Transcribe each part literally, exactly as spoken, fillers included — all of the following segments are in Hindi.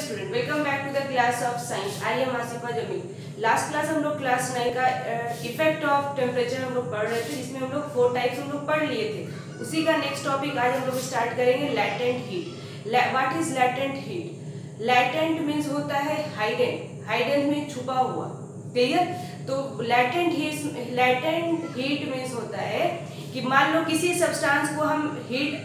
Student, welcome back to the class of science. I am Asifa Jamil. Last class हम लोग क्लास नाइन का इफेक्ट ऑफ टेम्परेचर हम लोग पढ़ रहे थे, जिसमें हम लोग फोर टाइप्स हम लोग पढ़ लिए थे। उसी का नेक्स्ट टॉपिक आज हम लोग स्टार्ट करेंगे, latent heat. What is latent heat? Latent means होता है हाइडेन, हाइडेन में छुपा हुआ। क्लियर? तो latent heat latent heat means होता है कि मान लो किसी सब्सटेंस को हम हीट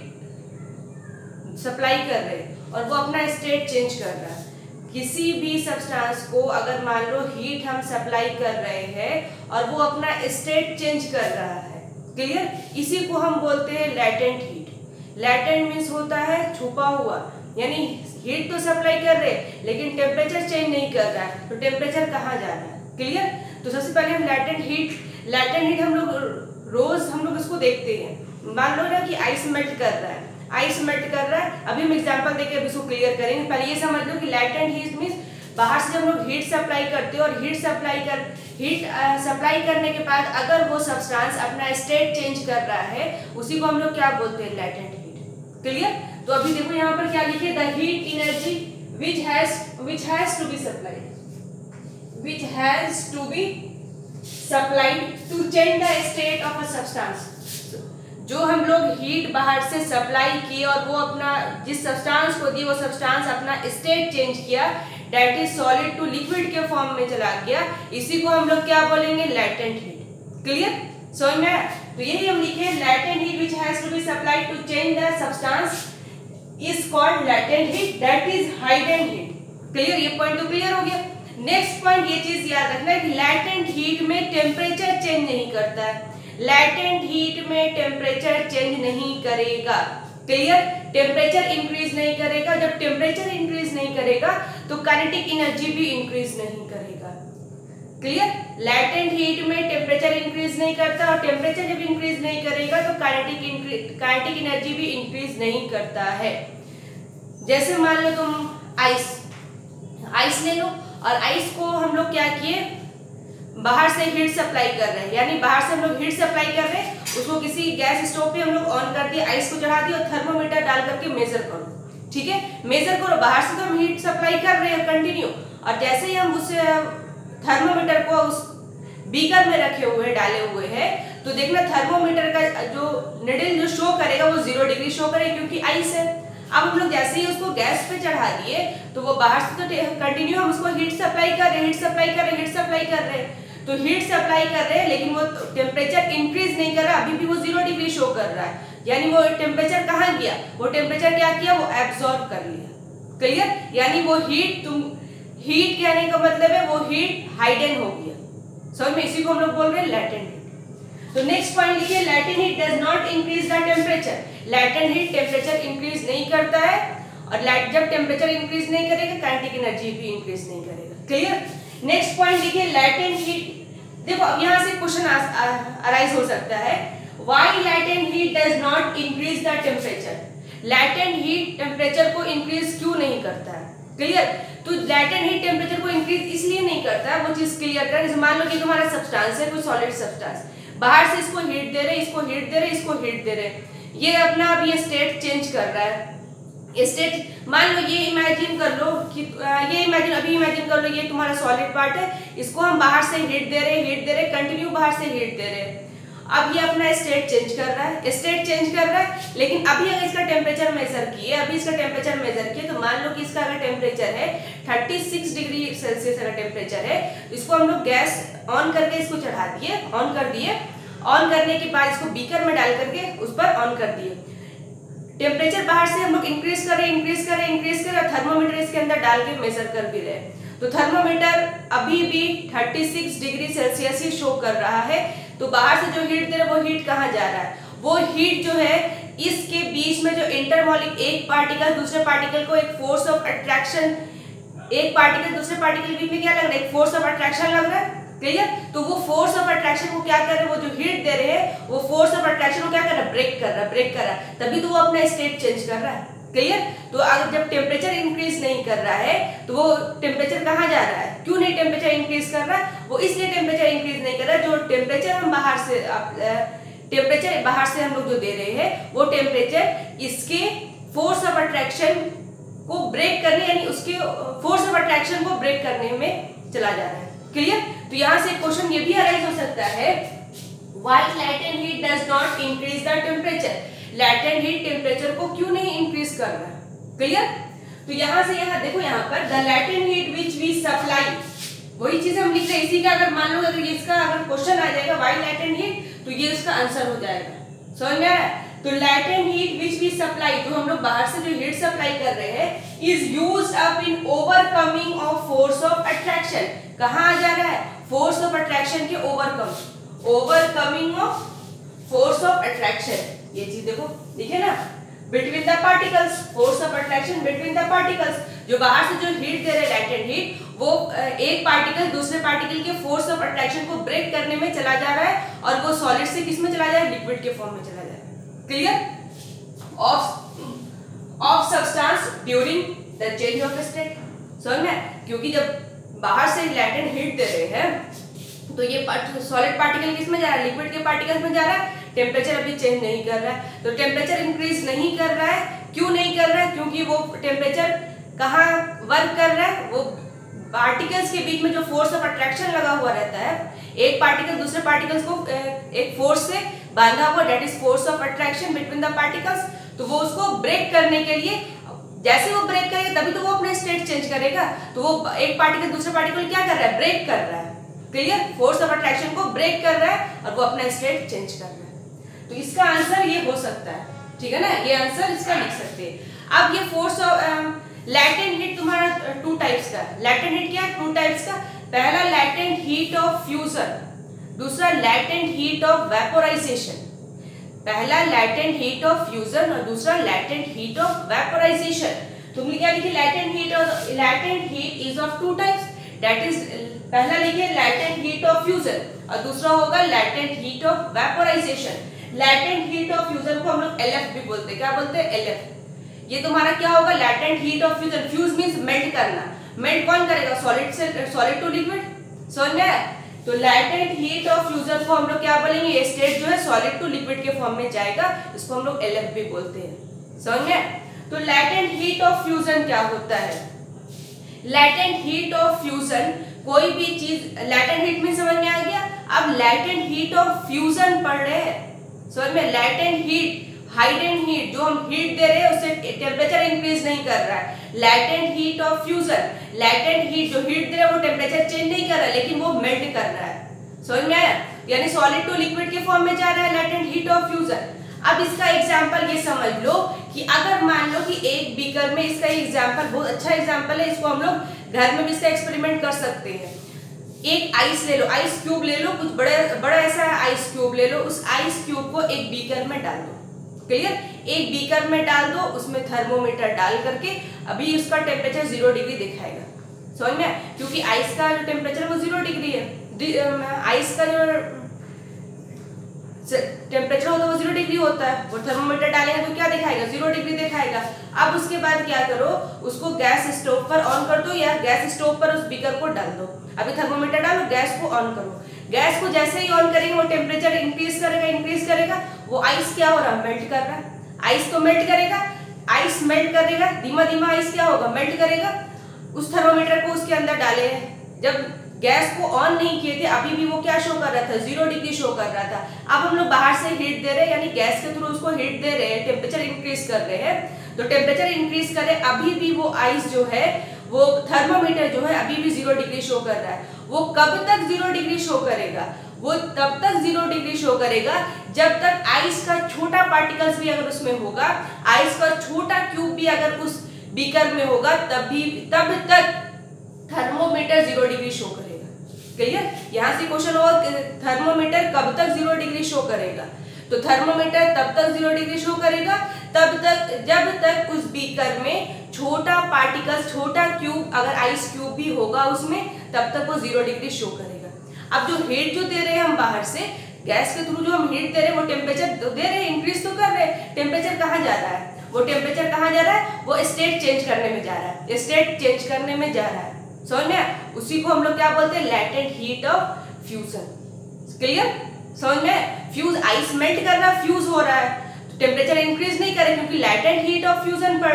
सप्लाई कर रहे हैं और वो अपना स्टेट चेंज कर रहा है। किसी भी सब्सटेंस को अगर मान लो हीट हम सप्लाई कर रहे हैं और वो अपना स्टेट चेंज कर रहा है। क्लियर? इसी को हम बोलते हैं लैटेंट हीट। लैटेंट मीन्स होता है छुपा हुआ, यानी हीट तो सप्लाई कर रहे हैं लेकिन टेम्परेचर चेंज नहीं कर रहा है, तो टेम्परेचर कहाँ जा रहा है। क्लियर? तो सबसे पहले हम लैटेंट हीट लैटेंट हीट हम लोग रोज हम लोग इसको देखते हैं। मान लो ना कि आइस मेल्ट कर रहा है, आइस मेल्ट कर रहा है। अभी हम एग्जांपल देके अभी इसको क्लियर करेंगे। पहले ये समझ लो कि लैटेंट हीट मींस बाहर से जब लोग हीट सप्लाई करते हैं और हीट सप्लाई कर हीट सप्लाई करने के बाद अगर वो सब्सटेंस अपना स्टेट चेंज कर रहा है, उसी को हम लोग क्या बोलते हैं, लैटेंट हीट। क्लियर? तो अभी देखो यहाँ पर क्या लिखे, the heat energy which has which has to be supplied which has to be supplied to change the state of a substance. जो हम लोग हीट बाहर से सप्लाई किए और वो अपना जिस सब्सटेंस को दी वो सब्सटेंस अपना स्टेट चेंज किया, that is solid to liquid के फॉर्म में चला गया, इसी को हम लोग क्या बोलेंगे, लैटेंट हीट। क्लियर? सो में तो यही हम लिखे, latent heat which has to be supplied to change the substance is called latent heat, that is hidden heat. Clear? ये पॉइंट तो क्लियर हो गया। नेक्स्ट पॉइंट ये चीज याद रखना है कि लैटेंट हीट में टेम्परेचर चेंज नहीं करता है। लैटेंट हीट में टेम्परेचर चेंज नहीं करेगा। क्लियर? टेम्परेचर इंक्रीज नहीं करेगा। जब टेम्परेचर इंक्रीज नहीं करेगा तो काइनेटिक एनर्जी भी इंक्रीज नहीं करेगा। क्लियर? लैटेंट हीट में टेम्परेचर इंक्रीज नहीं करता और टेम्परेचर जब इंक्रीज नहीं करेगा तो काइनेटिक काइनेटिक एनर्जी भी इंक्रीज नहीं करता है। जैसे मान लो तुम आइस आइस ले लो और आइस को हम लोग क्या किए, बाहर से हीट सप्लाई कर रहे हैं, यानी बाहर से हम लोग हीट सप्लाई कर रहे हैं, उसको किसी गैस स्टोव पे हम लोग ऑन कर दिए, आइस को चढ़ा दिया और थर्मोमीटर डाल करके मेजर करो। ठीक है? मेजर करो। बाहर से तो हम हीट सप्लाई कर रहे हैं कंटिन्यू, और जैसे ही हम उस थर्मोमीटर को उस बीकर में रखे हुए डाले हुए हैं तो देखना थर्मोमीटर का जो निडल जो शो करेगा वो जीरो डिग्री शो करेगा, क्योंकि आइस है। अब हम लोग जैसे ही उसको गैस पे चढ़ा दिए तो वो बाहर से तो कंटिन्यू हम उसको हीट सप्लाई कर रहे हैं हीट सप्लाई कर रहे हैं हीट सप्लाई कर रहे हैं तो हीट सप्लाई कर रहे हैं, लेकिन वो टेम्परेचर इंक्रीज नहीं कर रहा, अभी भी वो जीरो डिग्री शो कर रहा है, यानी वो टेम्परेचर कहाँ गया, वो टेम्परेचर क्या किया, वो एब्सॉर्ब कर लिया। क्लियर? यानी वो हीट तुम हीट कहने का मतलब है वो हीट हाइडेन हो गया। समझ में? इसी को हम लोग बोल रहे हैं लैटेंट हीट। तो नेक्स्ट पॉइंट लिखिए, latent heat does not increase the temperature. Latent heat temperature increase नहीं करता है, और जब टेम्परेचर इंक्रीज नहीं करेगा काइनेटिक एनर्जी भी इंक्रीज नहीं करेगा। क्लियर? नेक्स्ट पॉइंट लिखिए, लैटेंट हीट। देखो अब यहाँ से क्वेश्चन अराइज हो सकता है, why latent heat does not increase the temperature. Latent heat temperature को इंक्रीज क्यों नहीं करता है? क्लियर? तो लैटेंट हीट टेम्परेचर को इंक्रीज इसलिए नहीं करता है, वो चीज क्लियर कर। जैसे मान लो कि तुम्हारा सब्सटेंस है, कोई सॉलिड सब्सटेंस, बाहर से इसको हीट दे रहे इसको हीट दे रहे इसको हीट दे रहे, ये अपना अब ये स्टेट चेंज कर रहा है। स्टेट मान लो ये इमेजिन कर लो कि ये इमेजिन अभी इमेजिन कर लो ये तुम्हारा सॉलिड पार्ट है, इसको हम बाहर से हीट दे रहे हीट दे रहे कंटिन्यू बाहर से हीट दे रहे। अब ये अपना स्टेट चेंज कर रहा है स्टेट चेंज कर रहा है लेकिन अभी अगर इसका टेम्परेचर मेजर किए अभी इसका टेम्परेचर मेजर किए तो मान लो कि इसका अगर टेम्परेचर है छत्तीस डिग्री सेल्सियस अगर टेम्परेचर है, इसको हम लोग गैस ऑन करके इसको चढ़ा दिए ऑन कर दिए ऑन करने के बाद इसको बीकर में डाल करके उस पर ऑन कर दिए। टेम्परेचर बाहर से हम लोग इंक्रीज कर रहे इंक्रीज कर रहे इंक्रीज कर रहे और थर्मोमीटर इसके अंदर डाल के मेजर कर भी रहे, तो थर्मोमीटर अभी भी छत्तीस डिग्री सेल्सियस ही शो कर रहा है। तो बाहर से जो हीट दे रहे वो हीट कहाँ जा रहा है, वो हीट जो है इसके बीच में जो इंटरमॉलिक एक पार्टिकल दूसरे पार्टिकल को एक फोर्स ऑफ अट्रैक्शन एक पार्टिकल दूसरे पार्टिकल के बीच में क्या लग रहा है, एक फोर्स ऑफ अट्रैक्शन लग रहा है। क्लियर? तो वो फोर्स ऑफ अट्रैक्शन को क्या कर रहे हैं, वो जो हीट दे रहे हैं वो फोर्स ऑफ अट्रैक्शन को क्या कर रहा है, ब्रेक कर रहा है ब्रेक कर रहा है तभी तो वो अपना स्टेट चेंज कर रहा है। क्लियर? तो अगर जब टेम्परेचर इंक्रीज नहीं कर रहा है तो वो टेम्परेचर कहाँ जा रहा है, क्यों नहीं टेम्परेचर इंक्रीज कर रहा है, वो इसलिए टेम्परेचर इंक्रीज नहीं कर रहा है, जो टेम्परेचर हम बाहर से टेम्परेचर बाहर से हम लोग जो दे रहे हैं वो टेम्परेचर इसके फोर्स ऑफ अट्रैक्शन को ब्रेक करने यानी उसके फोर्स ऑफ अट्रैक्शन को ब्रेक करने में चला जा रहा है। क्लियर? तो यहाँ से क्वेश्चन ये भी अराइज हो सकता है, why latent heat does not increase the temperature, latent heat temperature को क्यों नहीं इंक्रीज कर रहा है। क्लियर? तो यहाँ से यहाँ देखो, यहाँ पर the latent heat which we supply, वही चीज हम लिख रहे हैं। इसी का अगर मान लो अगर इसका अगर क्वेश्चन आ जाएगा व्हाई लैटेंट हीट, तो ये उसका आंसर हो जाएगा। समझ में आया? तो latent heat which we supply, तो हम लोग बाहर से जो हीट सप्लाई कर रहे हैं, is used up in overcoming of force of attraction. कहाँ आ जा रहा है? फोर्स ऑफ अट्रैक्शन के overcome, overcoming of force of attraction. ये चीज देखो, दिखे ना, between the particles, force of attraction between the particles. जो बाहर से जो हीट दे रहे लैटेंट हीट, वो एक पार्टिकल दूसरे पार्टिकल के फोर्स ऑफ अट्रैक्शन को ब्रेक करने में चला जा रहा है, और वो सॉलिड से किस में चला जा रहा है? लिक्विड के फॉर्म में चला जा रहा है। Clear? Of of substance during the change of state. समझ में? क्योंकि जब बाहर से लैटेंट हीट दे रहे हैं, तो ये सॉलिड पार्टिकल किस में जा रहा है? लिक्विड के पार्टिकल्स में जा रहा है। टेम्परेचर अभी चेंज नहीं कर रहा है, तो टेम्परेचर इंक्रीज नहीं कर रहा है। क्यों नहीं कर रहा है? क्योंकि वो टेम्परेचर कहाँ वर्क कर रहा है? वो पार्टिकल्स के बीच में जो फोर्स ऑफ अट्रैक्शन लगा हुआ रहता है, एक पार्टिकल दूसरे पार्टिकल्स को एक फोर्स से बांधा हुआ, that is force of attraction between the particles. तो वो उसको ब्रेक करने के लिए, जैसे वो ब्रेक करेगा तभी तो वो अपने स्टेट चेंज करेगा। तो वो एक पार्टिकल दूसरे पार्टिकल क्या कर रहा है? ब्रेक कर रहा है। क्लियर? फोर्स ऑफ अट्रैक्शन को ब्रेक कर रहा है और वो अपना स्टेट चेंज कर रहा है। तो इसका आंसर ये हो सकता है, ठीक है ना? ये आंसर इसका लिख सकते हैं। अब ये फोर्स ऑफ लैटेंट हीट तुम्हारा टू टाइप्स का, लैटेंट हीट क्या है? टू टाइप्स का। पहला लैटेंट हीट ऑफ फ्यूजन, दूसरा लैटेंट हीट ऑफ वेपोराइजेशन। पहला लैटेंट हीट ऑफ फ्यूजन और दूसरा लैटेंट हीट ऑफ वेपोराइजेशन। तुमने क्या लिखे? लैटेंट हीट और latent heat is of two types, that is पहला लिखे लैटेंट हीट ऑफ फ्यूजन और दूसरा होगा latent heat of vaporisation. Latent heat of fusion को हम लोग एलएफ भी बोलते हैं। क्या बोलते हैं? एलएफ। ये तुम्हारा क्या होगा? Latent heat of fusion. Fuse means melt करना। मेल्ट कौन करेगा? सॉलिड से सॉलिड टू लिक्विड। समझ में? तो लैटेंट हीट ऑफ फ्यूजन को हम लोग क्या बोलेंगे? ये स्टेट जो है सॉलिड टू लिक्विड के फॉर्म में जाएगा, इसको हम लोग एलएफ भी बोलते हैं। समझ में? तो लैटेंट हीट ऑफ फ्यूजन क्या होता है? लैटेंट हीट ऑफ फ्यूजन कोई भी चीज, लैटेंट हीट में समझ में आ गया। अब लैटेंट हीट ऑफ फ्यूजन पढ़ रहे हैं, समझ में? लैटेंट हीट, हाइडेंट हीट, जो हम हीट दे रहे हैं उससे टेम्परेचर इंक्रीज नहीं कर रहा है। Latent heat of fusion, latent heat जो हीट दे रहा है वो टेम्परेचर चेंज नहीं कर रहा है, लेकिन वो मेल्ट कर रहा है। समझ में आया? यानी सॉलिड टू लिक्विड के फॉर्म में जा रहा है लैटेंट हीट ऑफ फ्यूजन। अब इसका एग्जांपल ये समझ लो कि अगर मान लो कि एक बीकर में, इसका एग्जांपल बहुत अच्छा एग्जांपल है, इसको हम लोग घर में भी इसका एक्सपेरिमेंट कर सकते हैं। एक आइस ले लो, आइस क्यूब ले लो, कुछ बड़ा बड़ा ऐसा आइस क्यूब ले लो, उस आइस क्यूब को एक बीकर में डाल दो। क्लियर? एक बीकर में डाल दो, उसमें थर्मोमीटर डाल करके अभी उसका टेम्परेचर जीरो डिग्री दिखाएगा। समझ में? क्योंकि आइस का जो टेम्परेचर वो जीरो डिग्री है। आइस का जो टेम्परेचर होता है वो जीरो डिग्री होता है, वो थर्मोमीटर डालेगा तो क्या दिखाएगा? जीरो डिग्री दिखाएगा। अब उसके बाद क्या करो? उसको गैस स्टोव पर ऑन कर दो या गैस स्टोव पर उस बीकर को डाल दो। अभी थर्मोमीटर डालो, गैस को ऑन करो। गैस को जैसे ही ऑन करेंगे वो टेम्परेचर इंक्रीज करेगा, इंक्रीज करेगा। वो आइस क्या हो रहा है? मेल्ट कर रहा है। आइस तो मेल्ट करेगा, आइस मेल्ट करेगा, धीमा धीमा आइस क्या होगा? मेल्ट करेगा। उस थर्मोमीटर को उसके अंदर डाले, जब गैस को ऑन नहीं किए थे अभी भी वो क्या शो कर रहा था? जीरो डिग्री शो कर रहा था। अब हम लोग बाहर से हीट दे रहे हैं, यानी गैस के थ्रू उसको हीट दे रहे हैं, टेम्परेचर इंक्रीज कर रहे हैं। तो टेम्परेचर इंक्रीज करे, अभी भी वो आइस जो है, वो थर्मोमीटर जो है अभी भी जीरो डिग्री शो कर रहा है। वो कब तक जीरो डिग्री शो करेगा? वो तब तक जीरो डिग्री शो करेगा जब तक आइस का छोटा पार्टिकल्स भी अगर उसमें होगा, आइस का छोटा क्यूब भी अगर उस बीकर में होगा, तब भी तब तक थर्मोमीटर जीरो डिग्री शो करेगा। क्लियर? यहाँ से क्वेश्चन होगा थर्मोमीटर कब तक जीरो डिग्री शो करेगा? तो थर्मोमीटर तब तक जीरो डिग्री शो करेगा तब तक जब तक उस बीकर में छोटा पार्टिकल, छोटा क्यूब, अगर आइस क्यूब भी होगा उसमें, तब तक वो जीरो डिग्री शो करेगा। अब जो हीट जो दे रहे हैं हम बाहर से, गैस के थ्रू जो हम हीट दे रहे हैं, वो टेम्परेचर तो दे रहे हैं, इंक्रीज तो कर रहे हैं। टेम्परेचर कहाँ जा रहा है? वो टेम्परेचर कहाँ जा रहा है? वो स्टेट चेंज करने में जा रहा है, स्टेट चेंज करने में जा रहा है। समझ में? उसी को हम लोग क्या बोलते हैं? Latent heat of fusion. Clear? समझ में? फ्यूज, आइस मेल्ट कर रहा है, फ्यूज हो रहा है, टेम्परेचर इंक्रीज नहीं करे क्योंकि लैटेंट हीट ऑफ फ्यूजन पड़ रहे हैं।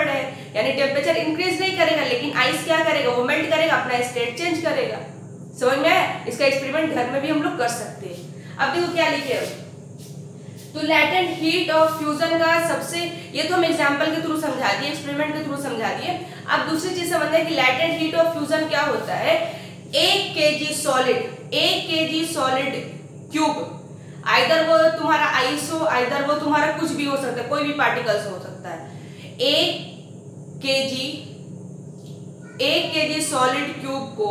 यानी टेम्परेचर इंक्रीज नहीं करेगा, लेकिन आइस क्या करेगा, वो मेल्ट करेगा, अपना स्टेट चेंज करेगा। समझ में आया? इसका एक्सपेरिमेंट घर में भी हम लोग कर सकते हैं। अब देखो क्या लिखे, तो लैटेंट हीट ऑफ फ्यूजन का सबसे, ये तो हम एग्जांपल के थ्रू समझा दिए, एक्सपेरिमेंट के थ्रू समझा दिए। अब दूसरी चीज समझना है कि लैटेंट हीट ऑफ फ्यूजन क्या होता है। एक केजी सॉलिड, एक केजी सॉलिड क्यूब, आइदर वो तुम्हारा आइस हो, आइदर वो तुम्हारा कुछ भी हो सकता है, कोई भी पार्टिकल्स हो सकता है। एक केजी एक केजी सॉलिड क्यूब को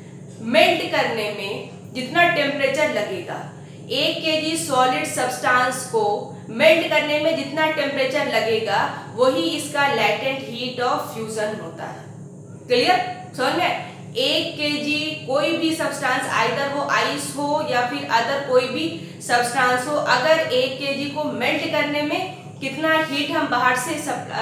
मेल्ट करने में जितना टेम्परेचर लगेगा, एक केजी सॉलिड सब्सटेंस को मेल्ट करने में जितना टेम्परेचर लगेगा, वही इसका लैटेंट हीट ऑफ फ्यूजन होता है। क्लियर? समझ में? एक केजी कोई भी सब्सटेंस, आइदर वो आइस हो या फिर अदर कोई भी सब्सटेंस हो, अगर एक केजी को मेल्ट करने में कितना हीट हम बाहर से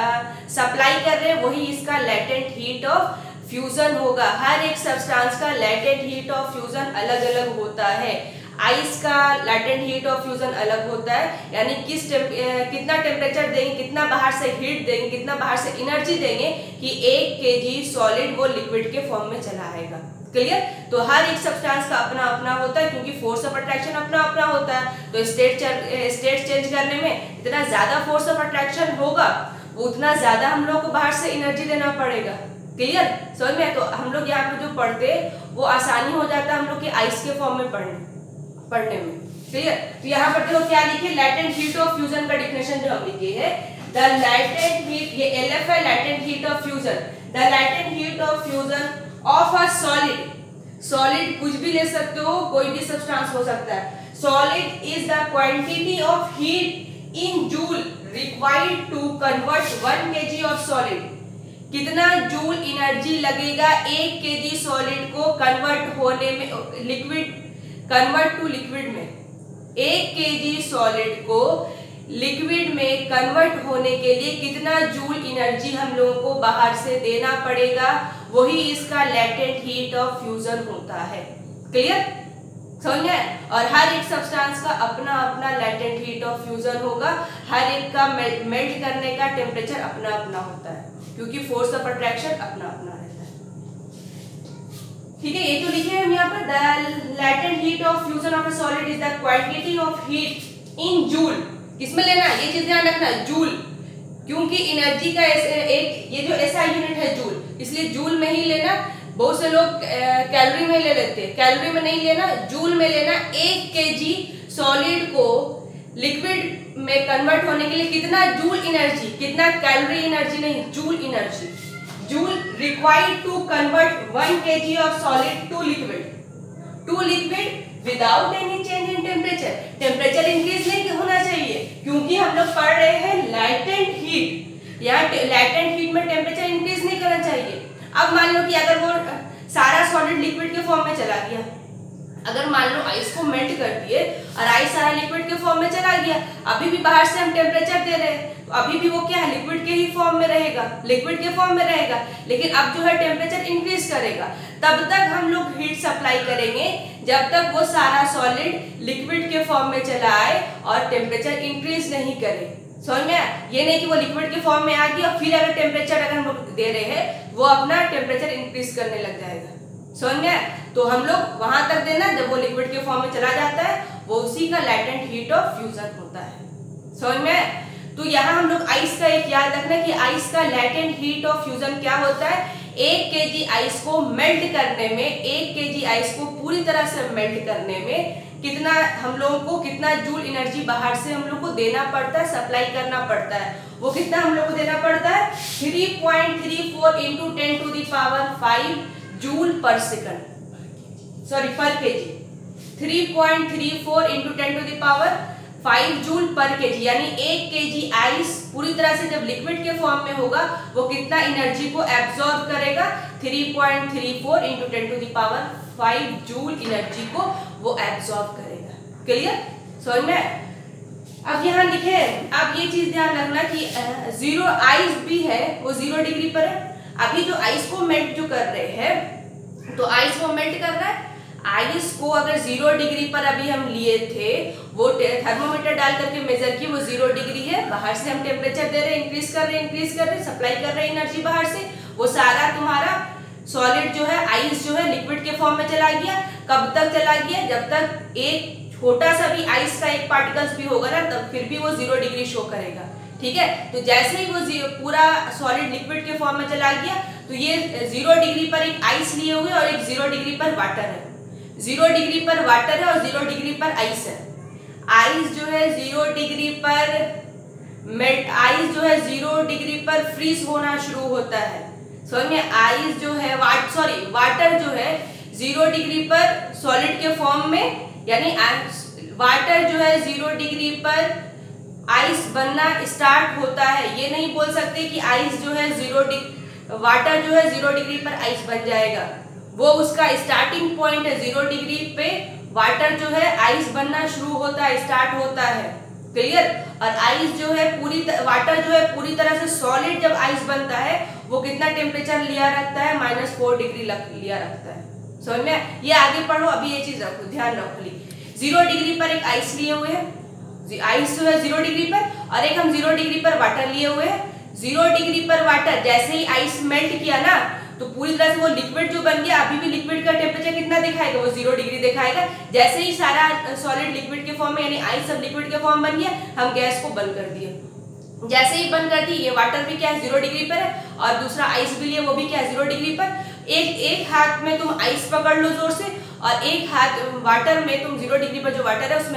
सप्लाई कर रहे हैं, वही इसका लैटेंट हीट ऑफ फ्यूजन होगा। हर एक सब्सटेंस का लैटेंट हीट ऑफ फ्यूजन अलग अलग होता है। आइस का लैटेंट हीट ऑफ फ्यूजन अलग होता है, यानी किस टेम्प, कितना टेम्परेचर देंगे, कितना बाहर से हीट देंगे, कितना बाहर से एनर्जी देंगे कि एक केजी सॉलिड वो लिक्विड के फॉर्म में चला आएगा। क्लियर? तो हर एक सब्सटेंस का अपना अपना होता है, क्योंकि फोर्स ऑफ अट्रैक्शन अपना अपना होता है। तो स्टेट स्टेट चेंज करने में इतना ज्यादा फोर्स ऑफ अट्रैक्शन होगा, उतना ज्यादा हम लोग को बाहर से एनर्जी देना पड़ेगा। क्लियर? समझ में? तो हम लोग यहाँ पे जो पढ़ते वो आसानी हो जाता है हम लोग के आइस के फॉर्म में पढ़ने पढ़ने में। क्लियर? तो यहाँ पर देखो क्या लिखे, लैटेंट हीट ऑफ फ्यूजन का डिफिनेशन जो हम लिखे है, द लैटेंट हीट, ये एल एफ है, latent heat of fusion. The latent heat of fusion of a solid, solid कुछ भी ले सकते हो, कोई भी सब्सटेंस हो सकता है। Solid is the quantity of heat in joule required to convert one KG of solid. कितना जूल एनर्जी लगेगा एक केजी सॉलिड को कन्वर्ट होने में, लिक्विड कन्वर्ट टू लिक्विड में। एक केजी सॉलिड को लिक्विड में कन्वर्ट होने के लिए कितना जूल एनर्जी हम लोगों को बाहर से देना पड़ेगा, वही इसका लैटेंट हीट ऑफ फ्यूजन होता है। क्लियर? समझ गए? और हर एक सब्सटेंस का अपना अपना लैटेंट हीट ऑफ फ्यूजन होगा, हर एक का मेल्ट करने का टेम्परेचर अपना अपना होता है, क्योंकि फोर्स ऑफ अट्रैक्शन अपना अपना रहता है। ठीक है, ये तो लिखे हम यहाँ पर, the latent heat of fusion of a solid is the quantity of heat in joule. किसमें लेना है ये चीज ध्यान रखना, जूल, क्योंकि एनर्जी का एक ये जो ऐसा यूनिट है जूल, इसलिए जूल में ही लेना। बहुत से लोग कैलोरी में ले लेते हैं, कैलोरी में नहीं लेना, जूल में लेना। एक केजी सॉलिड को लिक्विड में कन्वर्ट होने के लिए कितना जूल एनर्जी, कितना कैलोरी एनर्जी नहीं, joule energy, joule required to convert one KG of solid to liquid, to liquid without any change in temperature. Temperature increase नहीं होना चाहिए, क्योंकि हम लोग पढ़ रहे हैं लैटेंट हीट। यहाँ लैटेंट हीट में टेम्परेचर इंक्रीज नहीं करना चाहिए। अब मान लो कि अगर वो सारा सॉलिड लिक्विड के फॉर्म में चला गया, अगर मान लो आइस को मेल्ट कर दिए और आइस सारा लिक्विड के फॉर्म में चला गया, अभी भी बाहर से हम टेम्परेचर दे रहे हैं, तो अभी भी वो क्या है, लिक्विड के ही फॉर्म में रहेगा, लिक्विड के फॉर्म में रहेगा। लेकिन अब जो है टेम्परेचर इंक्रीज करेगा, तब तक हम लोग हीट सप्लाई करेंगे जब तक वो सारा सॉलिड लिक्विड के फॉर्म में चला आए और टेम्परेचर इंक्रीज नहीं करे। समझ में? ये नहीं कि वो लिक्विड के फॉर्म में आ गया और फिर अगर टेम्परेचर अगर हम लोग दे रहे हैं, वो अपना टेम्परेचर इंक्रीज करने लग जाएगा। समझ में? तो हम लोग वहां तक देना जब वो लिक्विड के फॉर्म में चला जाता है, वो उसी का लैटेंट हीट ऑफ फ्यूजन होता है। समझ में? तो यहाँ हम लोग आइस का एक याद रखना कि आइस का लैटेंट हीट ऑफ फ्यूजन क्या होता है। एक केजी आइस को मेल्ट करने में, एक केजी आइस को पूरी तरह से मेल्ट करने में कितना हम लोगों को कितना जूल एनर्जी बाहर से हम लोग को देना पड़ता है, सप्लाई करना पड़ता है। वो कितना हम लोग को देना पड़ता है, three point three four into ten to the power five joule per second, sorry per KG. Three point three four into ten to the power five joule per KG, यानी एक केजी आइस पूरी तरह से जब लिक्विड के फॉर्म में होगा, वो कितना एनर्जी को एब्सॉर्ब करेगा, three point three four into ten to the power five joule energy को वो एब्सॉर्ब करेगा। क्लियर? समझ में? अब यहाँ लिखे, अब ये चीज ध्यान रखना कि जीरो आइस भी है, वो जीरो डिग्री पर है। अभी जो आइस को मेल्ट जो कर रहे हैं, तो आइस को मेल्ट कर रहा है, आइस को अगर जीरो डिग्री पर अभी हम लिए थे, वो थर्मोमीटर डाल करके मेजर किए, वो जीरो डिग्री है, बाहर से हम टेम्परेचर दे रहे हैं, इंक्रीज कर रहे हैं इंक्रीज कर रहे हैं सप्लाई कर रहे हैं एनर्जी बाहर से, वो सारा तुम्हारा सॉलिड जो है आइस जो है लिक्विड के फॉर्म में चला गया। कब तक चला गया? जब तक एक छोटा सा भी आइस का एक पार्टिकल्स भी होगा ना, तब फिर भी वो जीरो डिग्री शो करेगा। ठीक है, तो जैसे ही वो पूरा सॉलिड लिक्विड के फॉर्म में चला गया, तो ये जीरो डिग्री पर एक आइस लिए हुए और एक जीरो डिग्री पर वाटर है, जीरो डिग्री पर वाटर है और जीरो डिग्री पर आइस है। आइस जो है जीरो डिग्री पर मेल्ट, आइस जो है जीरो डिग्री पर फ्रीज होना शुरू होता है। समझ में? आइस जो है वाट सॉरी वाटर जो है जीरो डिग्री पर सॉलिड के फॉर्म में, यानी वाटर जो है जीरो डिग्री पर आइस बनना स्टार्ट होता है। ये नहीं बोल सकते कि आइस जो है जीरो डिग्री वाटर जो है जीरो डिग्री पर आइस बन जाएगा, वो उसका स्टार्टिंग पॉइंट है। जीरो डिग्री पे वाटर जो है आइस बनना शुरू होता है, स्टार्ट होता है। क्लियर? और आइस जो है पूरी वाटर जो है पूरी तरह से सॉलिड जब आइस बनता है, वो कितना टेम्परेचर लिया रखता है? माइनस फोर डिग्री लिया रखता है। समझ में? ये आगे पढ़ो, अभी ये चीज रखो, ध्यान रखो। जीरो डिग्री पर एक आइस लिए हुए हैं, आइस जो है जीरो डिग्री पर, और एक हम जीरो डिग्री पर वाटर लिए हुए हैं। जीरो डिग्री पर वाटर, जैसे ही आइस मेल्ट किया ना, तो पूरी तरह से वो लिक्विड जो बन गया, अभी भी लिक्विड का टेम्परेचर कितना दिखाएगा? वो जीरो डिग्री दिखाएगा। जैसे ही सारा सॉलिड लिक्विड के फॉर्म में, यानी आइस सब लिक्विड के फॉर्म बन गया, हम गैस को बंद कर दिए। जैसे ही बंद कर दी, ये वाटर भी क्या है? जीरो डिग्री पर है, और दूसरा आइस भी लिए, वो भी क्या है? जीरो डिग्री पर। एक एक हाथ में तुम आइस पकड़ लो जोर से, और एक हाथ वाटर में तुम जीरो डिग्री पर जो वाटर है उसमें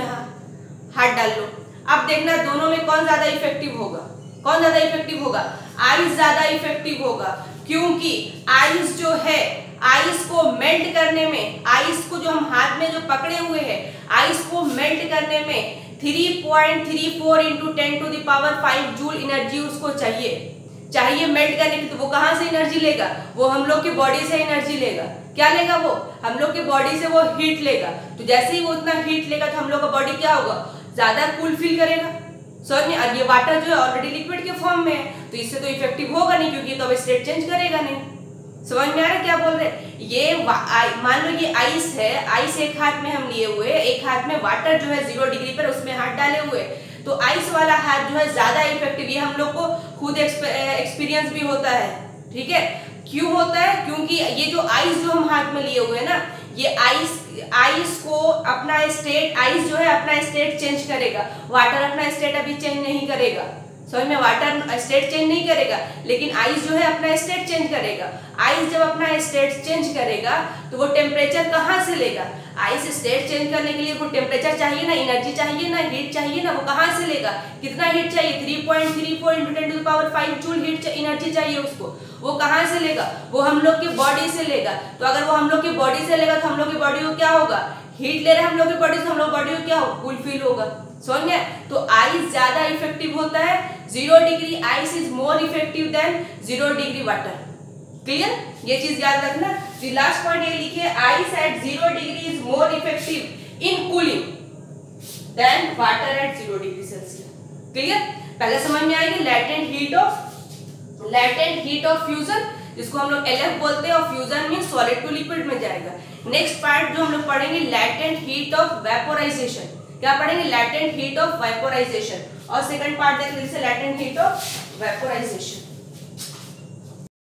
हाथ डाल लो। अब देखना दोनों में कौन ज्यादा इफेक्टिव होगा? कौन ज्यादा इफेक्टिव होगा? आइस ज्यादा इफेक्टिव होगा, क्योंकि आइस जो है, आइस को मेल्ट करने में, आइस को जो हम हाथ में जो पकड़े हुए हैं, आइस को मेल्ट करने में three point three four into ten to the power five joule energy उसको चाहिए चाहिए मेल्ट करने की। तो वो कहाँ से एनर्जी लेगा? वो हम लोग की बॉडी से एनर्जी लेगा। क्या लेगा? वो हम लोग की बॉडी से वो हीट लेगा। तो जैसे ही वो उतना हीट लेगा, तो हम लोग का बॉडी क्या होगा? ज्यादा कूल फील करेगा। समझ में? और ये वाटर जो है ऑलरेडी लिक्विड के फॉर्म में है, तो इससे तो इफेक्टिव होगा नहीं, क्योंकि तो अब स्टेट चेंज करेगा नहीं। समझ में आ रहा है क्या बोल रहे हैं? ये मान लो ये आइस है, आइस एक हाथ में हम लिए हुए, एक हाथ में वाटर जो है जीरो डिग्री पर उसमें हाथ डाले हुए, तो आइस वाला हाथ जो है ज्यादा इफेक्टिव। ये हम लोग को खुद एक्सपीरियंस भी होता है। ठीक है, क्यों होता है? क्योंकि ये जो आइस जो हम हाथ में लिए हुए हैं ना, ये आइस आइस को अपना स्टेट, आइस जो है अपना स्टेट चेंज करेगा, वाटर अपना स्टेट अभी चेंज नहीं करेगा। समझ में? वाटर स्टेट चेंज नहीं करेगा, लेकिन आइस जो है अपना स्टेट चेंज करेगा। आइस जब अपना स्टेट चेंज करेगा, तो वो टेम्परेचर कहाँ से लेगा? आइस स्टेट चेंज करने के लिए वो टेम्परेचर चाहिए ना, एनर्जी चाहिए ना, हीट चाहिए ना, वो कहाँ से लेगा? कितना हीट चाहिए? Three point three four into ten to the power five joule heat energy चाहिए उसको। वो कहाँ से लेगा? वो हम लोग की बॉडी से लेगा। तो अगर वो हम लोग की बॉडी से लेगा, तो हम लोग की बॉडी को क्या होगा? हीट ले रहे हैं हम लोग की बॉडी से, हम लोग बॉडी को क्या होगा? कूल फील होगा। समझ में? तो आइस ज्यादा इफेक्टिव होता है। Zero degree ice is more effective than zero degree water. Clear? ये चीज याद रखना। लास्ट पॉइंट ये लिखिए, ice at zero degree is more effective in cooling than water at zero degree celsius. Clear? पहले समझ में आएगी latent heat of latent heat of fusion, जिसको हम लोग एल एफ बोलते हैं, और फ्यूजन में सॉलिड टू लिक्विड में जाएगा। नेक्स्ट पार्ट जो हम लोग पढ़ेंगे, लैटेंट हीट ऑफ वेपोराइजेशन। क्या पढ़ेंगे? Latent heat of vaporisation. और सेकंड पार्ट देख लीजिए, लैटेंट हीट ऑफ वेपोराइजेशन।